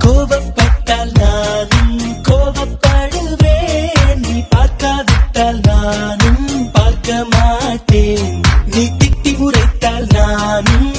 கோபப்பட்டால் நானும் கோபப்படுவேன், நீ பார்க்காவிட்டால் நானும் பார்க்க மாட்டேன், நீ திட்டி உரைத்தால் நானும்